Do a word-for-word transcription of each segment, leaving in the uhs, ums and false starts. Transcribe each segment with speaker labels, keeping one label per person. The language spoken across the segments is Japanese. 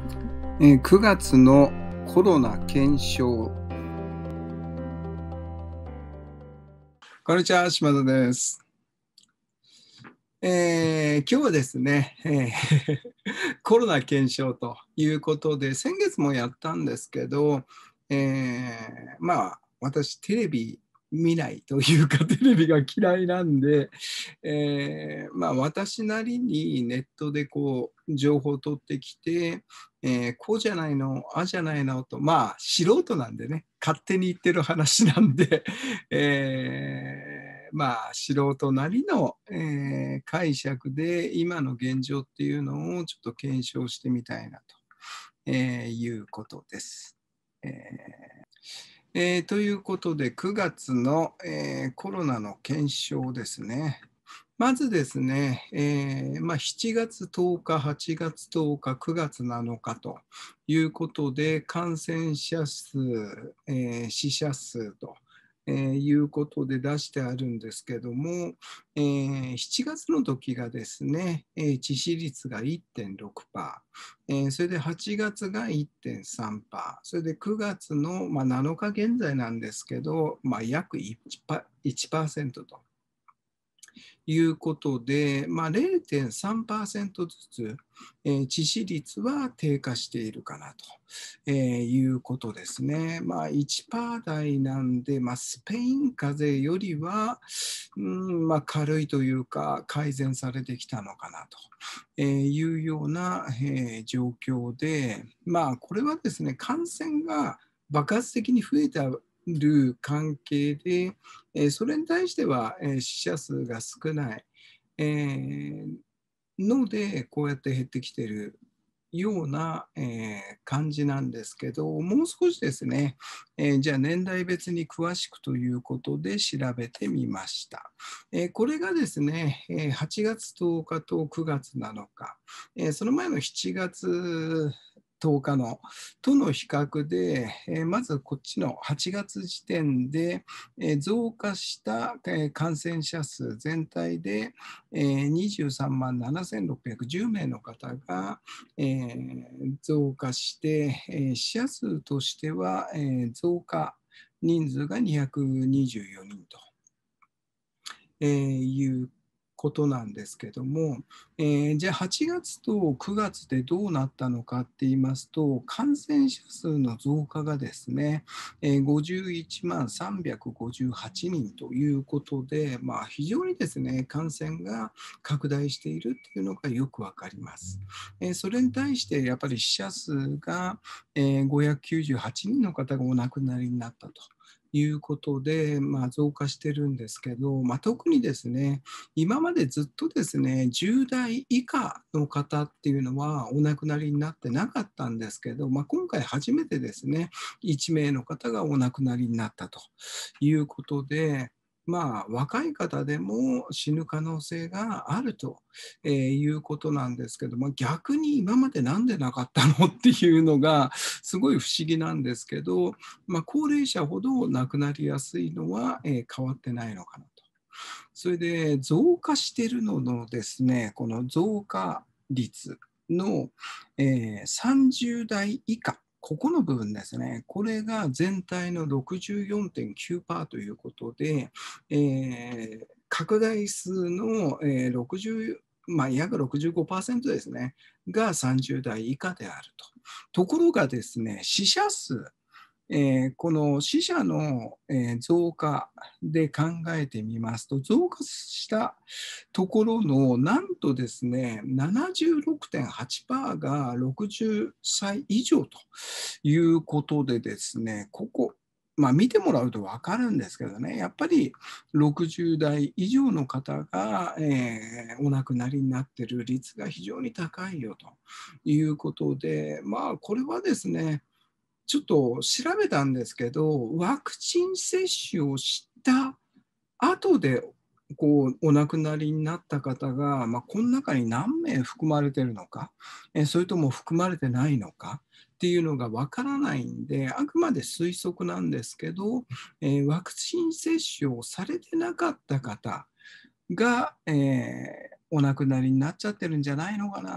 Speaker 1: えーくがつのコロナ検証。こんにちは、島田です。えー今日はですね、えーコロナ検証ということで、先月もやったんですけど、えーまあ、私、テレビ見ないというか、テレビが嫌いなんで、えーまあ、私なりにネットでこう情報を取ってきて、えーこうじゃないの、ああじゃないのと、まあ、素人なんでね、勝手に言ってる話なんで、えーまあ、素人なりの、えー解釈で今の現状っていうのをちょっと検証してみたいなと、えーいうことです。えーえーということで、くがつの、えーコロナの検証ですね。まずですね、えーまあ、しちがつとおか、はちがつとおか、くがつなのかということで、感染者数、えー死者数と、えーいうことで出してあるんですけども、えーしちがつの時がですね、えー致死率が いってんろくパーセント、えーそれではちがつが いってんさんパーセント、それでくがつの、まあ、なのか現在なんですけど、まあ、約 いちパーセントと。いうことで、まあ、れいてんさんパーセント ずつ、えー致死率は低下しているかなと、えーいうことですね。まあ、いちパーセント 台なんで、まあ、スペイン風邪よりは、うんまあ、軽いというか、改善されてきたのかなと、えーいうような、えー状況で、まあ、これはですね、感染が爆発的に増えたる関係で、えーそれに対しては、えー死者数が少ない、えーので、こうやって減ってきているような、えー感じなんですけど、もう少しですね、えーじゃあ年代別に詳しくということで調べてみました。えーこれがですね、えーはちがつとおかとくがつなのか、えーその前のしちがつとおかのとの比較で、えーまずこっちのはちがつ時点で、えー増加した、えー感染者数全体で、えーにじゅうさんまんななせんろっぴゃくじゅうめいの方が、えー増加して、えー死者数としては、えー増加人数がにひゃくにじゅうよにんと、えーいうことなんですけども、えーじゃあはちがつとくがつでどうなったのかって言いますと、感染者数の増加がですね、えーごじゅういちまんさんびゃくごじゅうはちにんということで、まあ、非常にですね、感染が拡大しているっていうのがよくわかります。えーそれに対してやっぱり死者数が、えーごひゃくきゅうじゅうはちにんの方がお亡くなりになったと。いうことで、まあ、増加してるんですけど、まあ、特にですね、今までずっとですね、じゅう代以下の方っていうのはお亡くなりになってなかったんですけど、まあ、今回初めてですね、いちめいの方がお亡くなりになったということで、まあ、若い方でも死ぬ可能性があると、えーいうことなんですけども、逆に今までなんでなかったのっていうのがすごい不思議なんですけど、まあ、高齢者ほど亡くなりやすいのは、えー変わってないのかなと。それで増加しているののですね、この増加率の、えーさんじゅう代以下、ここの部分ですね、これが全体の ろくじゅうよんてんきゅうパーセント ということで、えー拡大数の、えーろくじゅう、まあ、約ろくじゅうごパーセントですね、がさんじゅう代以下であると。ところがですね、死者数、えーこの死者の、えー増加で考えてみますと、増加したところの、なんとですね、ななじゅうろくてんはちパーセント がろくじゅっさい以上ということでですね、ここ、まあ、見てもらうと分かるんですけどね、やっぱりろくじゅう代以上の方が、えーお亡くなりになっている率が非常に高いよということで、まあ、これはですね、ちょっと調べたんですけど、ワクチン接種をした後でこうお亡くなりになった方が、まあ、この中に何名含まれているのか、えそれとも含まれてないのかっていうのがわからないんで、あくまで推測なんですけど、えーワクチン接種をされてなかった方が、えーお亡くなりになっちゃってるんじゃないのかなっ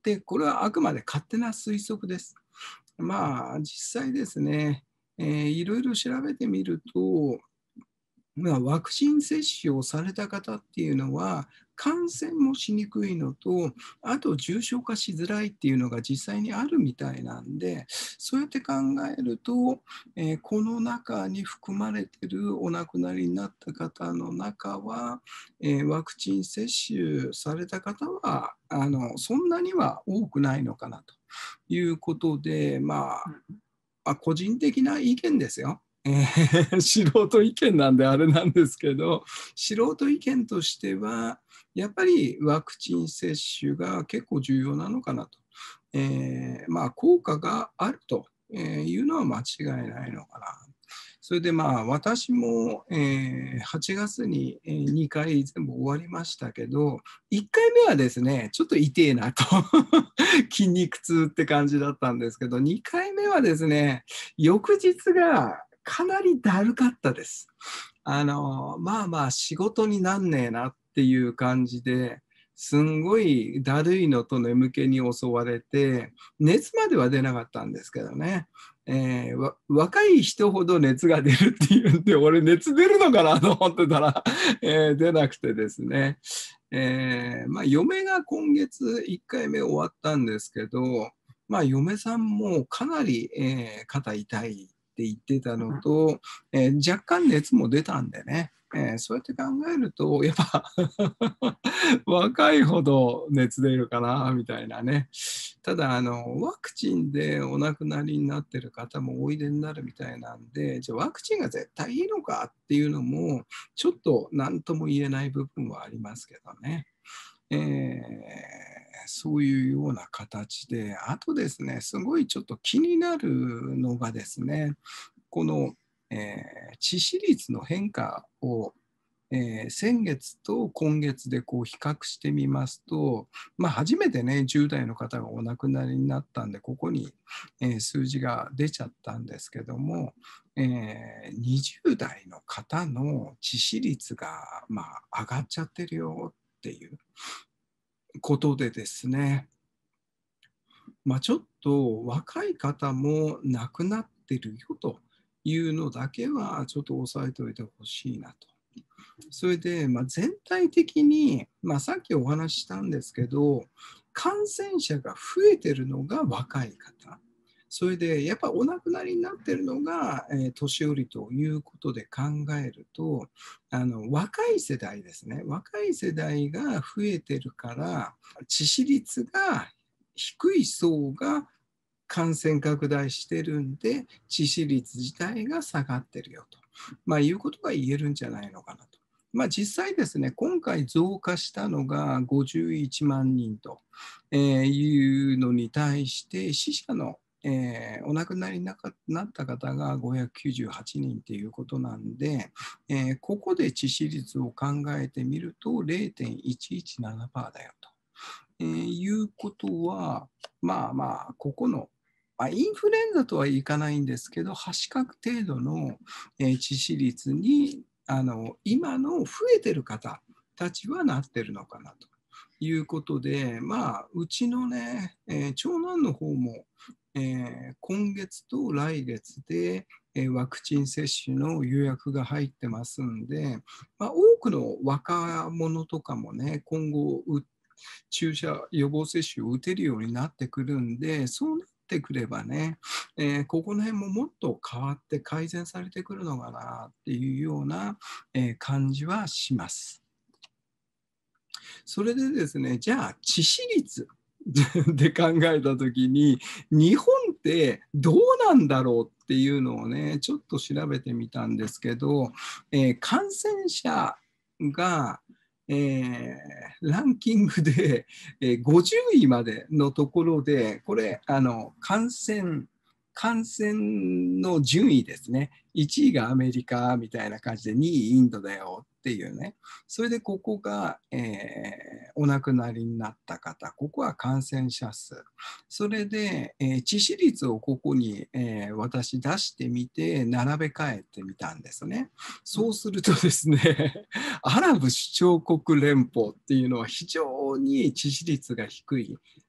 Speaker 1: で、これはあくまで勝手な推測です。まあ、実際ですね、えーいろいろ調べてみると、まあ、ワクチン接種をされた方っていうのは、感染もしにくいのと、あと重症化しづらいっていうのが実際にあるみたいなんで、そうやって考えると、えーこの中に含まれているお亡くなりになった方の中は、えーワクチン接種された方はあのそんなには多くないのかなということで、まあ、まあ、個人的な意見ですよ。えー素人意見なんであれなんですけど、素人意見としては、やっぱりワクチン接種が結構重要なのかなと。えーまあ、効果があるというのは間違いないのかな。それでまあ私も、えーはちがつににかい全部終わりましたけど、いっかいめはですね、ちょっと痛えなと筋肉痛って感じだったんですけど、にかいめはですね、翌日がかなりだるかったです。あの、まあまあ仕事になんねえなっていう感じで、すんごいだるいのと眠気に襲われて、熱までは出なかったんですけどね。えーわ若い人ほど熱が出るっていうんで、俺熱出るのかなと思ってたら、えー出なくてですね。えーまあ、嫁が今月いっかいめ終わったんですけど、まあ、嫁さんもかなり、えー肩痛いって言ってたのと、えー若干熱も出たんでね、えーそうやって考えると、やっぱ若いほど熱出るかなみたいなね。ただあの、ワクチンでお亡くなりになってる方もおいでになるみたいなんで、じゃあワクチンが絶対いいのかっていうのも、ちょっと何とも言えない部分はありますけどね。えーそういうような形で、あとですね、すごいちょっと気になるのがですね、この、えー致死率の変化を、えー先月と今月でこう比較してみますと、まあ、初めてね、じゅう代の方がお亡くなりになったんで、ここに、えー数字が出ちゃったんですけども、えーにじゅう代の方の致死率が、まあ、上がっちゃってるよっていうことでですね、まあ、ちょっと若い方も亡くなってるよというのだけはちょっと押さえておいてほしいなと。それで、まあ、全体的に、まあ、さっきお話ししたんですけど、感染者が増えてるのが若い方。それで、やっぱお亡くなりになってるのが、えー年寄りということで考えると、あの若い世代ですね、若い世代が増えてるから、致死率が低い層が感染拡大してるんで、致死率自体が下がってるよと、まあ、いうことが言えるんじゃないのかなと。まあ、実際ですね、今回増加したのがごじゅういちまんにんというのに対して、死者の、えーお亡くなりになった方がごひゃくきゅうじゅうはちにんということなんで、えーここで致死率を考えてみると れいてんいちいちななパーセント だよと、えーいうことは、まあまあ、ここのまあ、インフルエンザとはいかないんですけど、はしかく程度の、えー致死率にあの今の増えてる方たちはなってるのかなということで、まあ、うちのね、えー長男の方も、えー今月と来月で、えーワクチン接種の予約が入ってますんで、まあ、多くの若者とかもね、今後、注射予防接種を打てるようになってくるんで、そうなってくればね、えーここの辺ももっと変わって改善されてくるのかなっていうような、えー感じはします。それでですね、じゃあ致死率で考えたときに、日本ってどうなんだろうっていうのをね、ちょっと調べてみたんですけど、えー感染者が、えーランキングで、えーごじゅういまでのところで、これ、あの感染、感染の順位ですね。いちいがアメリカみたいな感じで、にいインドだよっていうね。それでここが、えーお亡くなりになった方、ここは感染者数。それで、えー致死率をここに、えー私出してみて、並べ替えてみたんですね。そうするとですね、アラブ首長国連邦っていうのは非常に致死率が低い。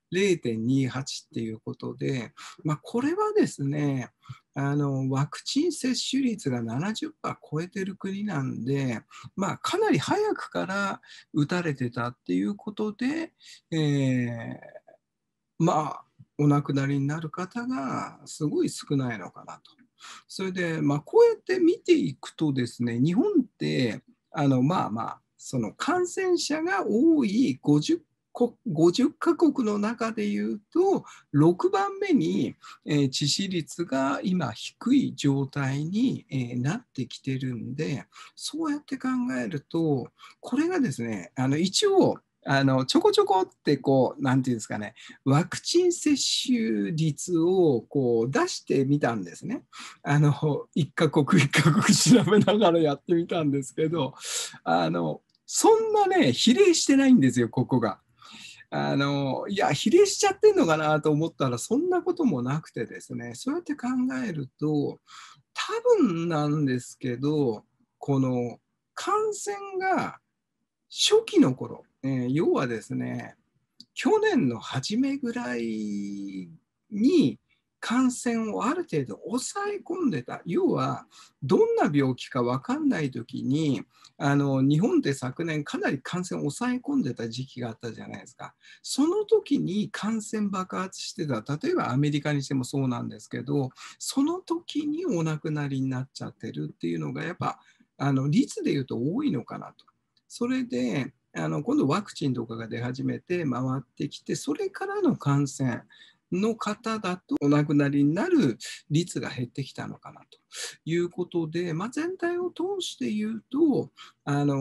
Speaker 1: れいてんにはち っていうことで、まあ、これはですね、あのワクチン接種率がななじゅっパーセント超えてる国なんで、まあ、かなり早くから打たれてたっていうことで、えーまあ、お亡くなりになる方がすごい少ないのかなと。それで、まあ、こうやって見ていくとですね、日本ってあのまあまあその感染者が多いごじゅっこごじゅっカ国の中でいうとろくばんめに、えー致死率が今低い状態に、えーなってきてるんで、そうやって考えるとこれがですね、あの一応あのちょこちょこってこうなんていうんですかね、ワクチン接種率をこう出してみたんですね。あの一カ国一カ国調べながらやってみたんですけど、あのそんなね比例してないんですよ、ここが。あのいや比例しちゃってんのかなと思ったらそんなこともなくてですね、そうやって考えると多分なんですけど、この感染が初期の頃、えー要はですね、去年の初めぐらいに感染をある程度抑え込んでた。要は、どんな病気か分かんない時に、あの日本で昨年かなり感染を抑え込んでた時期があったじゃないですか。その時に感染爆発してた。例えばアメリカにしてもそうなんですけど、その時にお亡くなりになっちゃってるっていうのが、やっぱあの率でいうと多いのかなと。それで、あの今度ワクチンとかが出始めて回ってきて、それからの感染の方だとお亡くなりになる率が減ってきたのかなということで、まあ、全体を通して言うと、あの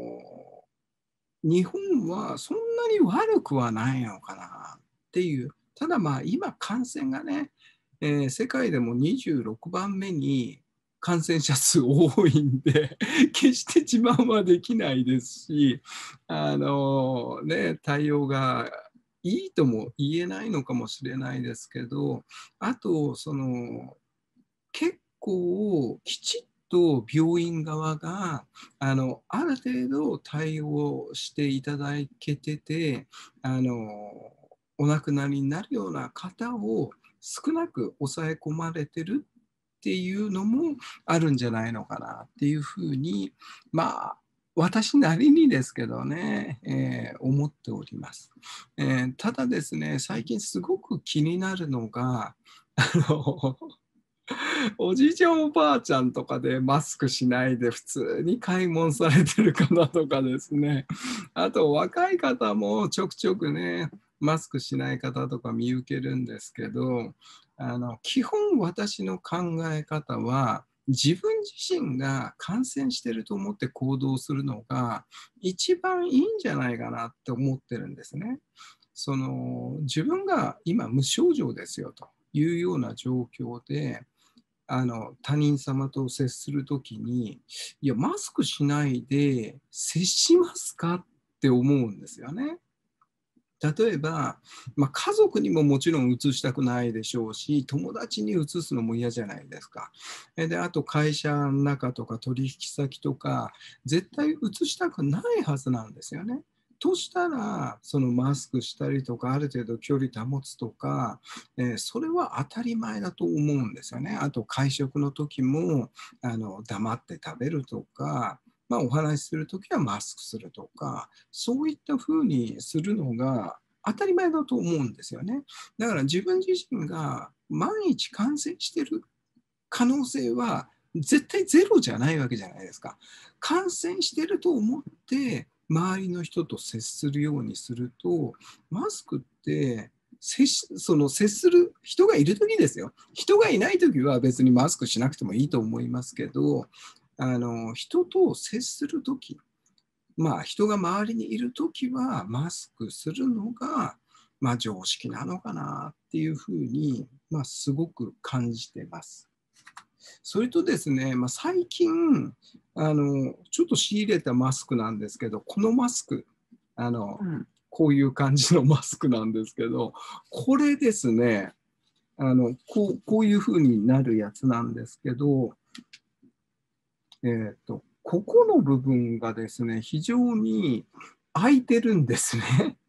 Speaker 1: 日本はそんなに悪くはないのかなっていう。ただまあ今感染がね、えー世界でもにじゅうろくばんめに感染者数多いんで決して自慢はできないですし、あのね、対応がいいとも言えないのかもしれないですけど、あとその結構きちっと病院側があのある程度対応していただけてて、あのお亡くなりになるような方を少なく抑え込まれてるっていうのもあるんじゃないのかなっていうふうに、まあ私なりにですけどね、えー思っております。えーただですね、最近すごく気になるのが、あのおじいちゃんおばあちゃんとかでマスクしないで普通に買い物されてる方とかですね、あと若い方もちょくちょくね、マスクしない方とか見受けるんですけど、あの基本私の考え方は、自分自身が感染してると思って行動するのが一番いいんじゃないかなって思ってるんですね。その自分が今無症状ですよというような状況で、あの他人様と接するときに、いや、マスクしないで接しますかって思うんですよね。例えば、まあ、家族にももちろん移したくないでしょうし、友達に移すのも嫌じゃないですか。で、あと会社の中とか取引先とか、絶対移したくないはずなんですよね。としたら、そのマスクしたりとか、ある程度距離保つとか、えーそれは当たり前だと思うんですよね。あと会食の時もあの黙って食べるとか、まあ、お話しするときはマスクするとか、そういったふうにするのが当たり前だと思うんですよね。だから自分自身が万一感染している可能性は絶対ゼロじゃないわけじゃないですか。感染してると思って周りの人と接するようにすると、マスクって接しその接する人がいるときですよ。人がいないときは別にマスクしなくてもいいと思いますけど、あの人と接するとき、まあ、人が周りにいるときはマスクするのが、まあ、常識なのかなっていうふうに、まあ、すごく感じてます。それとですね、まあ、最近あの、ちょっと仕入れたマスクなんですけど、このマスク、あの、
Speaker 2: うん。
Speaker 1: こういう感じのマスクなんですけど、これですね、あのこうこういうふうになるやつなんですけど、えーと、ここの部分がですね、非常に空いてるんですね。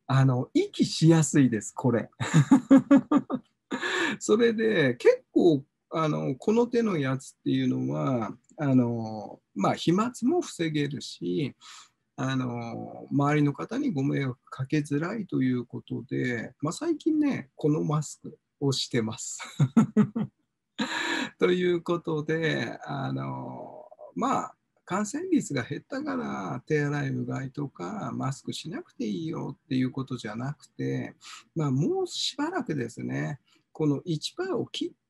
Speaker 1: あの、息しやすいです、これ。それで、結構、あの、この手のやつっていうのは、あの、まあ、飛沫も防げるし、あの、周りの方にご迷惑かけづらいということで、まあ、最近ね、このマスクをしてます。ということで、あの、まあ、感染率が減ったから手洗い、うがいとかマスクしなくていいよっていうことじゃなくて、まあ、もうしばらくですね、このいちパーセントを切って、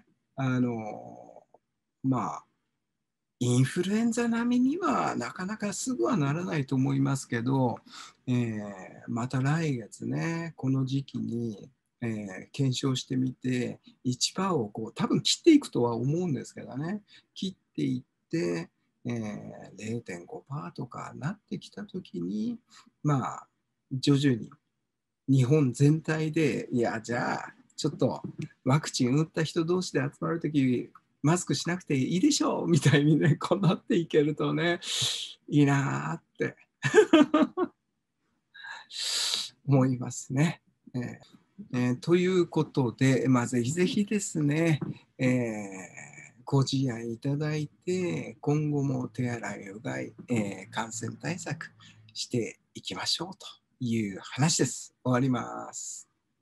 Speaker 1: あの、まあ、インフルエンザ並みにはなかなかすぐはならないと思いますけど、えーまた来月ね、この時期に、えー検証してみて、いちパーセントをこう多分切っていくとは思うんですけどね、切っていって、えーれいてんごパーセントとかなってきたときに、まあ、徐々に日本全体で、いや、じゃあ、ちょっとワクチン打った人同士で集まるとき、マスクしなくていいでしょうみたいにね、こうなっていけるとね、いいなって 思いますね。えーえーということで、まあ、ぜひぜひですね、えーご自愛いただいて、今後も手洗い、うがい、えー感染対策していきましょうという話です。終わります。